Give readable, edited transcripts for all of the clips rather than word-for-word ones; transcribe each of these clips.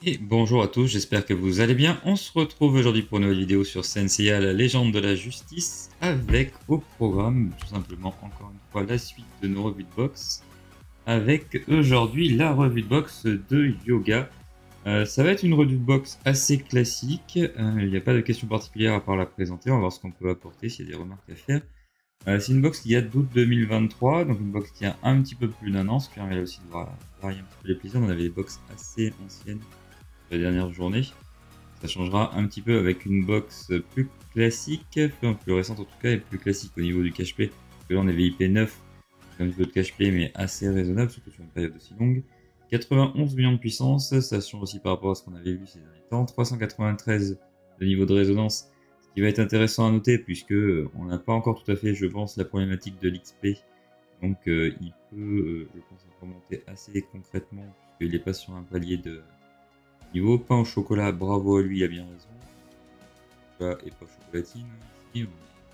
Et bonjour à tous, j'espère que vous allez bien. On se retrouve aujourd'hui pour une nouvelle vidéo sur Senseiya, la légende de la justice, avec au programme tout simplement encore une fois la suite de nos revues de boxe, avec aujourd'hui la revue de boxe de Yoga. Ça va être une revue de boxe assez classique, il n'y a pas de questions particulières à part la présenter, on va voir ce qu'on peut apporter, s'il y a des remarques à faire. C'est une box qui date d'août 2023, donc une box qui a un petit peu plus d'un an, ce qui permet aussi de varier un petit peu les plaisirs. On avait des box assez anciennes la dernière journée. Ça changera un petit peu avec une box plus classique, enfin plus récente en tout cas, et plus classique au niveau du cash play. Parce que là on est VIP 9, un petit peu de cash play, mais assez raisonnable, surtout sur une période aussi longue. 91 millions de puissance, ça change aussi par rapport à ce qu'on avait vu ces derniers temps. 393 de niveau de résonance, ce qui va être intéressant à noter, puisque on n'a pas encore tout à fait, je pense, la problématique de l'XP. Donc il peut, je pense, remonter assez concrètement, puisqu'il n'est pas sur un palier de niveau pain au chocolat, bravo à lui, il a bien raison. Chocolat et pas chocolatine. Ici,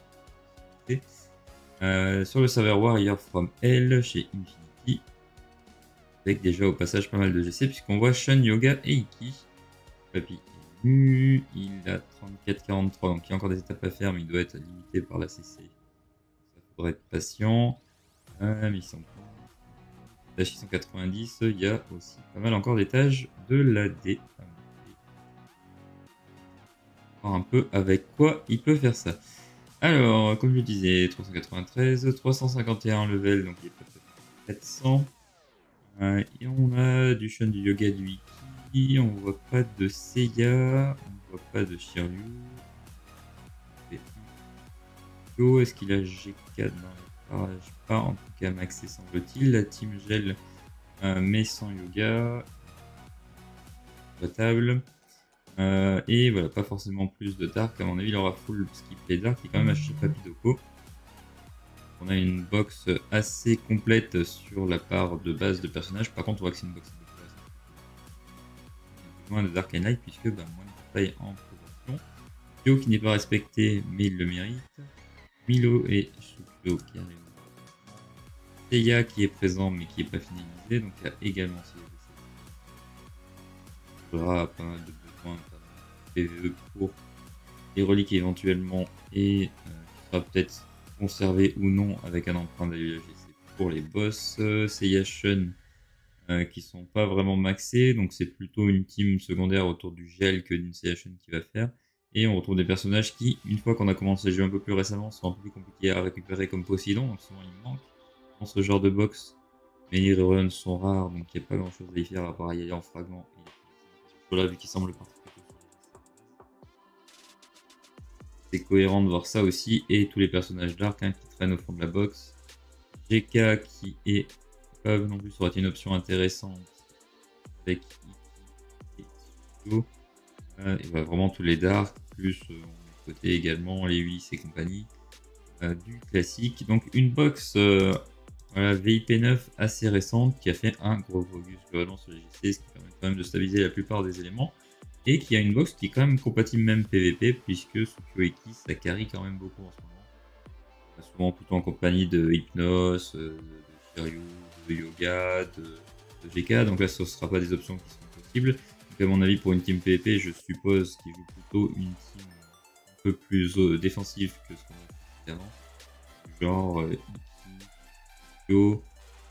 sur le serveur Warrior from Hell chez Infinity. Avec déjà au passage pas mal de GC, puisqu'on voit Shun, Yoga et Iki. Papy est nu, il a 34-43, donc il y a encore des étapes à faire, mais il doit être limité par la CC. Ça faudrait être patient. Mais ils sont tâche 690, il y a aussi pas mal encore d'étages de l'AD. Un peu avec quoi il peut faire ça. Alors, comme je disais, 393, 351 level, donc il est peut-être 400. Et on a du Shun, du Yoga, du Iki, on voit pas de Seiya, on voit pas de Shiryu. Est-ce qu'il a GK dans les parages? Pas, en tout cas maxé semble-t-il. La Team Gel, mais sans Yoga. Potable. Et voilà, pas forcément plus de Dark. À mon avis, il aura full skip les Dark, qui est quand même chez Papidoko. On a une box assez complète sur la part de base de personnages. Par contre, on voit que c'est une box moins de Dark and Light, puisque moins de taille en proportion. Kyo qui n'est pas respecté, mais il le mérite. Milo et Shukyo qui arrivent. Seiya qui est présent, mais qui n'est pas finalisé. Donc il y a également il y aura pas mal de besoins PVE pour les reliques éventuellement, et qui sera peut-être conservé ou non avec un emprunt d'AUGC pour les boss. Seiya Shun qui sont pas vraiment maxés, donc c'est plutôt une team secondaire autour du gel que d'une Seiya Shun qui va faire. Et on retrouve des personnages qui, une fois qu'on a commencé à jouer un peu plus récemment, sont un peu plus compliqués à récupérer comme Poseidon, donc souvent il manque dans ce genre de box. Mais les reruns sont rares, donc il n'y a pas grand chose à y faire à part y aller en fragment. Voilà, vu qu'il semble partir. C'est cohérent de voir ça aussi, et tous les personnages dark qui traînent au fond de la box. GK qui est pas non plus, ça aurait été une option intéressante avec et bah, vraiment tous les dark, plus côté également les 8 et compagnie du classique. Donc une box voilà, VIP 9 assez récente qui a fait un gros focus globalement sur les GC, ce qui permet quand même de stabiliser la plupart des éléments. Et qui a une box qui est quand même compatible même PVP, puisque Tsukio Iki ça carry quand même beaucoup en ce moment. Souvent plutôt en compagnie de Hypnos, de Shiryu, de Yoga, de GK, donc là ce ne sera pas des options qui sont possibles. Donc à mon avis pour une team PVP, je suppose qu'il joue plutôt une team un peu plus défensive que ce qu'on a fait avant. Genre Iki, Yo,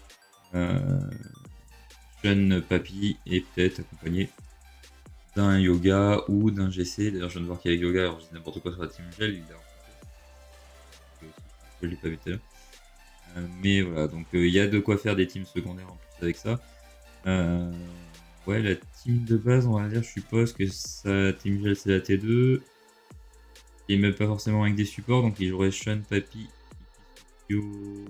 Shun, Papy, et peut-être accompagné d'un Yoga ou d'un GC. D'ailleurs, je viens de voir qu'il y a Yoga, alors je dis n'importe quoi sur la team Gel, il a je l'ai pas vu tout à l'heure. Mais voilà, donc il y a de quoi faire des teams secondaires en plus avec ça. Ouais, la team de base, on va dire, je suppose que sa team Gel c'est la T2. Et même pas forcément avec des supports, donc il jouerait Shun, Papy, Yo.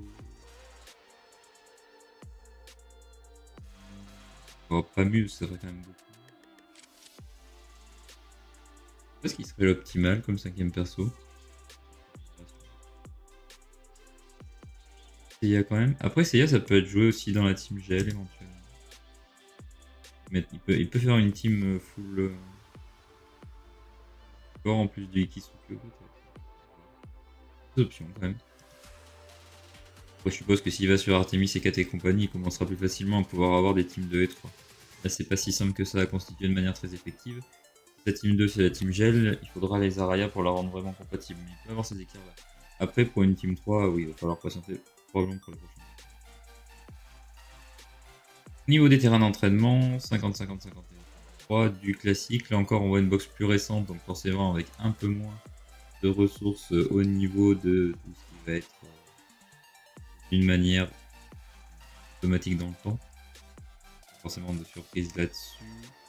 Oh, pas mieux, ça serait quand même beaucoup. Je sais pas ce qui serait l'optimal comme 5ème perso. Seiya quand même. Après Seiya ça peut être joué aussi dans la team gel éventuellement. Mais il peut faire une team full fort en plus du Ikisukyo peut-être. Des options quand même. Après je suppose que s'il va sur Artemis et KT et compagnie, il commencera plus facilement à pouvoir avoir des teams 2 et 3. Là, c'est pas si simple que ça à constituer de manière très effective. La team 2, c'est la team gel. Il faudra les Araya pour la rendre vraiment compatible. Mais il peut avoir ces écarts-là. Après, pour une team 3, oui, il va falloir patienter probablement pour les prochains. Niveau des terrains d'entraînement, 50-50-51. Du classique. Là encore, on voit une box plus récente, donc forcément avec un peu moins de ressources au niveau de tout ce qui va être d'une manière automatique dans le temps. Forcément de surprises là-dessus.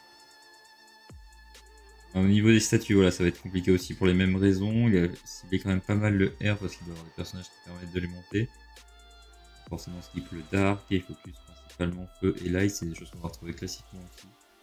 Au niveau des statuts, voilà, ça va être compliqué aussi pour les mêmes raisons. Il est quand même pas mal le R parce qu'il doit y avoir des personnages qui permettent de les monter. Forcément skip le dark et focus principalement feu et light, c'est des choses qu'on va retrouver classiquement aussi.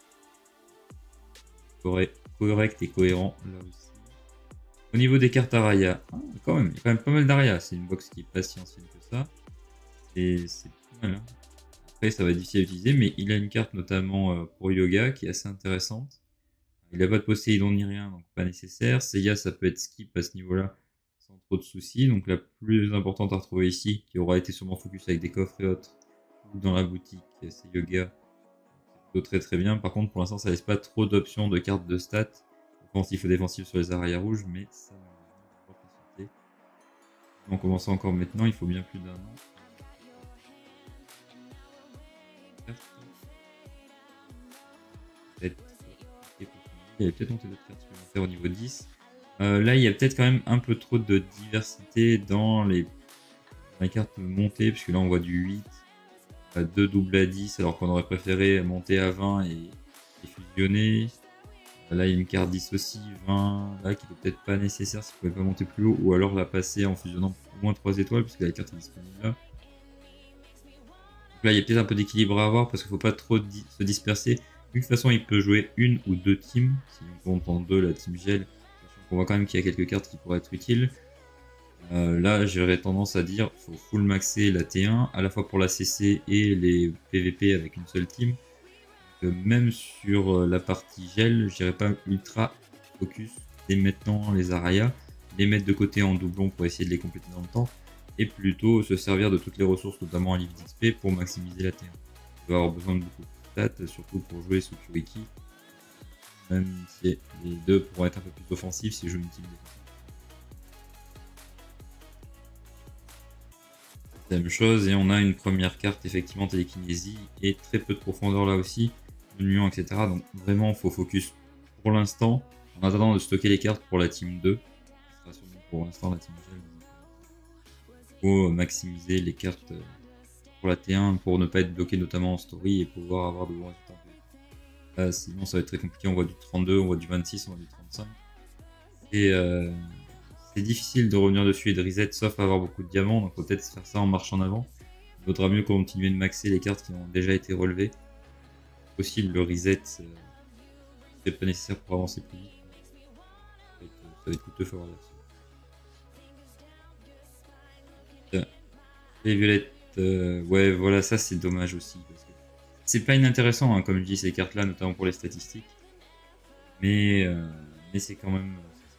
Correct et cohérent là aussi. Au niveau des cartes Araya, quand même, il y a quand même pas mal d'Araya. C'est une box qui est pas si ancienne que ça. Et c'est pas mal. Hein. Après, ça va être difficile à utiliser, mais il a une carte notamment pour Yoga qui est assez intéressante. Il n'a pas de Poséidon ni rien, donc pas nécessaire. Seiya, ça peut être skip à ce niveau-là, sans trop de soucis. Donc la plus importante à retrouver ici, qui aura été sûrement focus avec des coffres et autres, ou dans la boutique, c'est Yoga. C'est plutôt très très bien. Par contre, pour l'instant, ça laisse pas trop d'options de cartes de stats, offensif ou défensif sur les Araya rouges, mais ça, on va patienter. En commençant encore maintenant, il faut bien plus d'un an. Il y avait peut-être monté d'autres cartes supplémentaires au niveau 10. Là, il y a peut-être quand même un peu trop de diversité dans les cartes montées, puisque là, on voit du 8, 2 doubles à 10, alors qu'on aurait préféré monter à 20 et fusionner. Là, il y a une carte 10 aussi, 20, là, qui n'est peut-être pas nécessaire si vous ne pouvez pas monter plus haut, ou alors la passer en fusionnant au moins 3 étoiles, puisque la carte est disponible là. Donc là, il y a peut-être un peu d'équilibre à avoir, parce qu'il ne faut pas trop se disperser. De toute façon, il peut jouer une ou deux teams, si on compte en deux la team gel. On voit quand même qu'il y a quelques cartes qui pourraient être utiles. Là, j'aurais tendance à dire qu'il faut full maxer la T1, à la fois pour la CC et les PVP avec une seule team. Même sur la partie gel, je dirais pas ultra focus dès maintenant les Araya, les mettre de côté en doublon pour essayer de les compléter dans le temps, et plutôt se servir de toutes les ressources, notamment en livre d'XP, pour maximiser la T1. On va avoir besoin de beaucoup de stats, surtout pour jouer sous Kuriki, même si les deux pourront être un peu plus offensifs si je joue une team défensive. Même chose, et on a une première carte effectivement télékinésie et très peu de profondeur là aussi, de nuance, etc. Donc vraiment il faut focus pour l'instant, en attendant de stocker les cartes pour la team 2, ce sera sûrement pour l'instant la team gel. Il faut maximiser les cartes pour la T1 pour ne pas être bloqué notamment en story et pouvoir avoir de bons résultats. Là, sinon ça va être très compliqué, on voit du 32, on voit du 26, on voit du 35. Et c'est difficile de revenir dessus et de reset sauf avoir beaucoup de diamants, donc faut peut-être faire ça en marche en avant. Il vaudra mieux continuer de maxer les cartes qui ont déjà été relevées. Possible, le reset, c'est pas nécessaire pour avancer plus vite. Ça va être coûteux, faut avoir là-dessus. Les violettes, ouais, voilà, ça c'est dommage aussi. C'est pas inintéressant, hein, comme je dis, ces cartes-là, notamment pour les statistiques. Mais c'est quand même...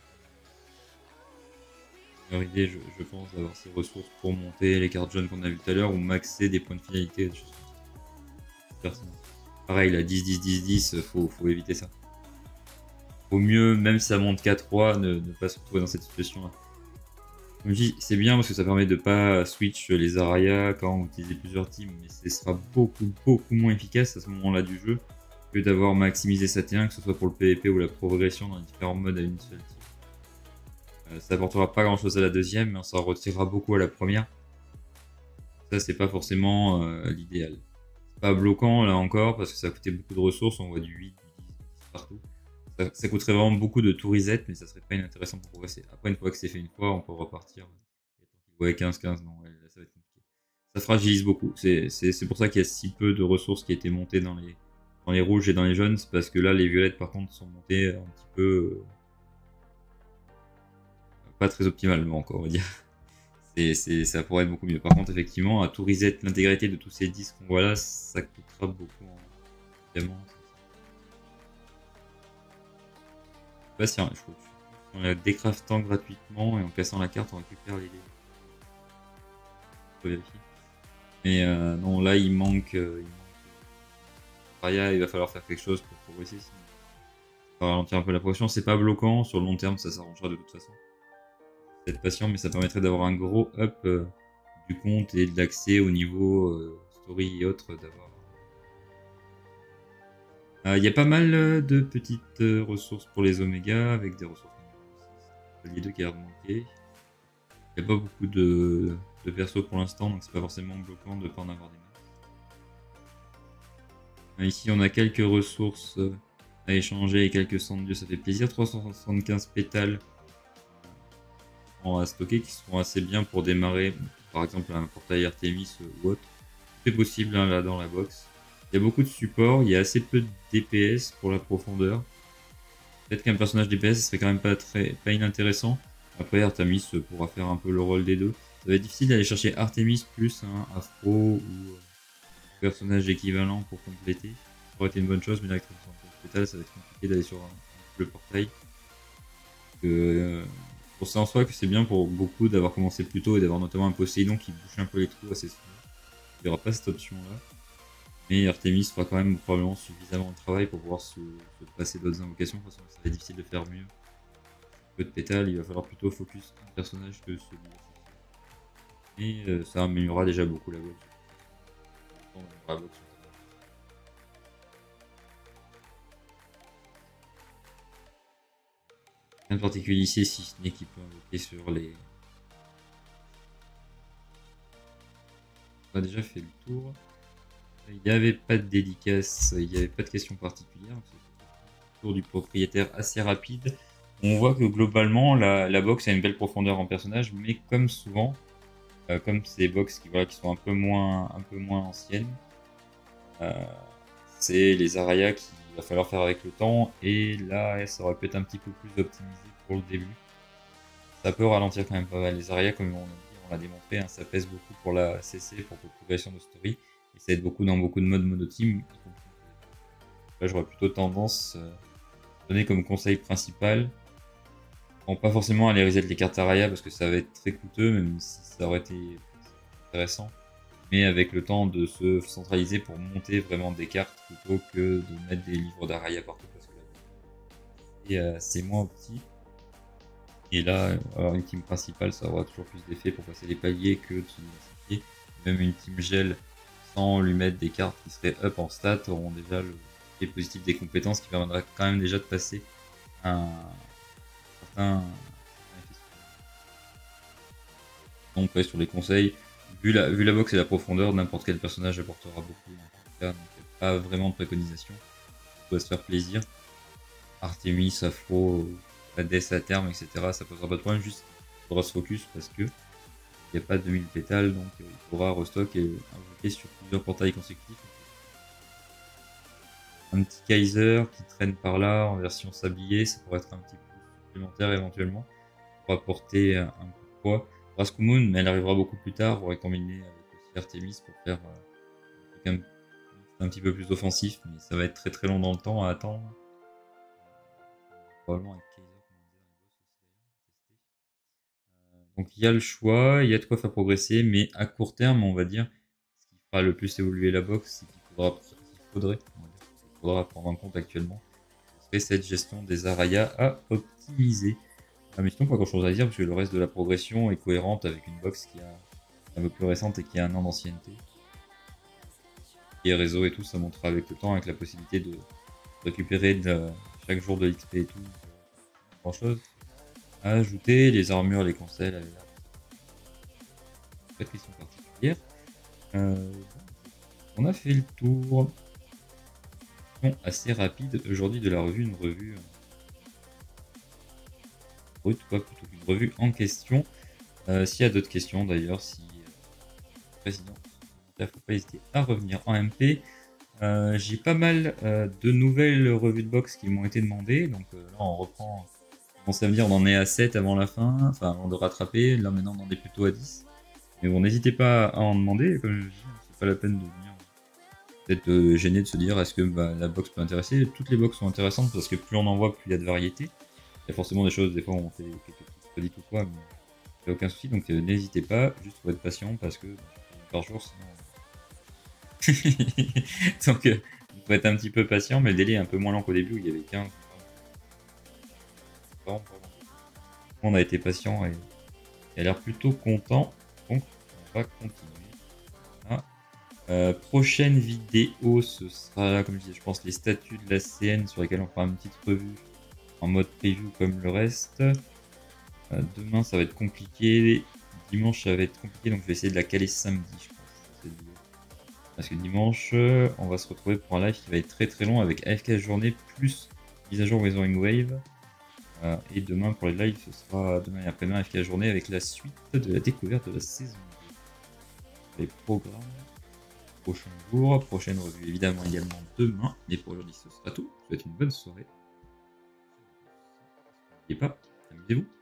leur idée, je pense, d'avoir ces ressources pour monter les cartes jaunes qu'on a vu tout à l'heure ou maxer des points de finalité, des choses comme ça. Pareil, la 10-10-10-10, faut éviter ça. Vaut mieux, même si ça monte 4-3, ne pas se retrouver dans cette situation-là. Comme je dis, c'est bien parce que ça permet de pas switch les Araya quand vous utilisez plusieurs teams, mais ce sera beaucoup moins efficace à ce moment-là du jeu que d'avoir maximisé sa T1, que ce soit pour le PvP ou la progression dans les différents modes à une seule team. Ça apportera pas grand chose à la deuxième, mais on s'en retirera beaucoup à la première. Ça, c'est pas forcément l'idéal. C'est pas bloquant là encore parce que ça a coûté beaucoup de ressources, on voit du 8, du 10 partout. Ça coûterait vraiment beaucoup de tout reset, mais ça serait pas inintéressant pour progresser. Après, une fois que c'est fait une fois, on peut repartir. Ouais, 15-15, non, là, ça va être compliqué. Ça fragilise beaucoup. C'est pour ça qu'il y a si peu de ressources qui étaient montées dans les rouges et dans les jaunes. C'est parce que là, les violettes, par contre, sont montées un petit peu... pas très optimalement, encore, on va dire. Ça pourrait être beaucoup mieux. Par contre, effectivement, à tout reset l'intégralité de tous ces 10 qu'on voit là, ça coûtera beaucoup en diamants. Patient, je trouve. En la décraftant gratuitement et en cassant la carte, on récupère les... Faut vérifier. Mais non, là, il manque Raya, il va falloir faire quelque chose pour progresser, sinon ça va ralentir un peu la progression. C'est pas bloquant, sur le long terme ça s'arrangera de toute façon. Être patient, mais ça permettrait d'avoir un gros up du compte et de l'accès au niveau story et autres. Il y a pas mal de petites ressources pour les Oméga, avec des ressources les deux qui a manqué. Il n'y a pas beaucoup de persos pour l'instant, donc c'est pas forcément bloquant de pas en avoir des masses. Ici on a quelques ressources à échanger et quelques cendres de dieu, ça fait plaisir. 375 pétales à stocker qui seront assez bien pour démarrer, par exemple un portail Artemis ou autre. C'est possible hein, là dans la box. Il y a beaucoup de support, il y a assez peu de DPS pour la profondeur. Peut-être qu'un personnage DPS serait quand même pas inintéressant. Après Artemis pourra faire un peu le rôle des deux. Ça va être difficile d'aller chercher Artemis plus un Afro ou un personnage équivalent pour compléter. Ça aurait été une bonne chose, mais là avec 375 pétales, ça va être compliqué d'aller sur le portail. Pour ça en soi que c'est bien pour beaucoup d'avoir commencé plus tôt et d'avoir notamment un Poséidon qui bouche un peu les trous assez souvent. Il n'y aura pas cette option là. Mais Artemis fera quand même probablement suffisamment de travail pour pouvoir se passer d'autres invocations. De toute façon, ça va être difficile de faire mieux. Peu de pétales, il va falloir plutôt focus un personnage que celui-ci. Et ça améliorera déjà beaucoup la box. Rien de particulier ici, si ce n'est qu'il peut invoquer sur les... On a déjà fait le tour. Il n'y avait pas de dédicace, il n'y avait pas de questions particulières. Le tour du propriétaire assez rapide. On voit que globalement, la box a une belle profondeur en personnage, mais comme souvent, comme ces box qui sont un peu moins anciennes, c'est les Araya qu'il va falloir faire avec le temps, et là, ça aurait pu être un petit peu plus optimisé pour le début. Ça peut ralentir quand même pas mal. Les Araya, comme on l'a démontré, hein, ça pèse beaucoup pour la CC, pour la progression de story. Et ça aide beaucoup dans beaucoup de modes monoteam. Là, j'aurais plutôt tendance à donner comme conseil principal. Bon, pas forcément aller reset les cartes Araya parce que ça va être très coûteux, même si ça aurait été intéressant. Mais avec le temps de se centraliser pour monter vraiment des cartes plutôt que de mettre des livres d'Araya partout parce que là, c'est moins optique. Et là, alors une team principale, ça aura toujours plus d'effet pour passer les paliers que de se diversifier. Même une team gel sans lui mettre des cartes qui seraient up en stats auront déjà le effet positif des compétences qui permettra quand même déjà de passer un certain effet. Donc ouais, sur les conseils, vu la box et la profondeur, n'importe quel personnage apportera beaucoup dans tout cas, donc il n'y a pas vraiment de préconisation. On doit se faire plaisir. Artemis, Afro, Hades à terme, etc. Ça posera pas de problème, juste il faudra se focus parce que il n'y a pas de 2000 pétales, donc il faudra restock et invoquer sur plusieurs portails consécutifs. Un petit Kaiser qui traîne par là en version sablier, ça pourrait être un petit peu supplémentaire éventuellement pour apporter un peu de poids. Raskumun, mais elle arrivera beaucoup plus tard, on pourrait combiner avec aussi Artemis pour faire un petit peu plus offensif, mais ça va être très très long dans le temps à attendre. Probablement avec Kaiser, comme on disait dans les boss aussi d'ailleurs, donc il y a le choix, il y a de quoi faire progresser, mais à court terme, on va dire, ce qui fera le plus évoluer la box, c'est qu'il faudra prendre en compte actuellement, ce serait cette gestion des Araya à optimiser. Mais sinon, pas grand chose à dire, parce que le reste de la progression est cohérente avec une box qui est un peu plus récente et qui a un an d'ancienneté. Et réseau et tout, ça montera avec le temps, avec la possibilité de récupérer chaque jour de l'XP et tout, grand chose. À ajouter les armures, les conseils, pas de questions particulières. On a fait le tour. Assez rapide aujourd'hui de la revue, une revue brute, quoi, plutôt qu'une revue en question. S'il y a d'autres questions d'ailleurs, si président, il faut pas hésiter à revenir en MP. J'ai pas mal de nouvelles revues de box qui m'ont été demandées, donc là on reprend. On commence à me dire on en est à 7 avant la fin, enfin avant de rattraper, là maintenant on en est plutôt à 10. Mais bon, n'hésitez pas à en demander, comme je dis, c'est pas la peine de venir peut-être gêné de se dire est-ce que la box peut intéresser. Toutes les box sont intéressantes parce que plus on en voit, plus il y a de variété. Il y a forcément des choses, des fois on fait quelques petites crédits ou quoi, mais il n'y a aucun souci, donc n'hésitez pas, juste pour être patient parce que par jour sinon. donc Faut être un petit peu patient, mais le délai est un peu moins lent qu'au début où il y avait 15. On a été patient et il a l'air plutôt content. Donc on va continuer. Voilà. Prochaine vidéo, ce sera, comme je disais, je pense, les statuts de la CN sur lesquels on fera une petite revue en mode preview comme le reste. Demain, ça va être compliqué. Dimanche, ça va être compliqué, donc je vais essayer de la caler samedi, je pense, cette vidéo. Parce que dimanche, on va se retrouver pour un live qui va être très très long avec AFK journée plus mise à jour Weathering Wave. Et demain, pour les lives, ce sera demain et après-demain AFK journée avec la suite de la découverte de la saison 2. Les programmes. Prochain jour, prochaine revue évidemment également demain. Mais pour aujourd'hui, ce sera tout. Je vous souhaite une bonne soirée. N'oubliez pas, amusez-vous.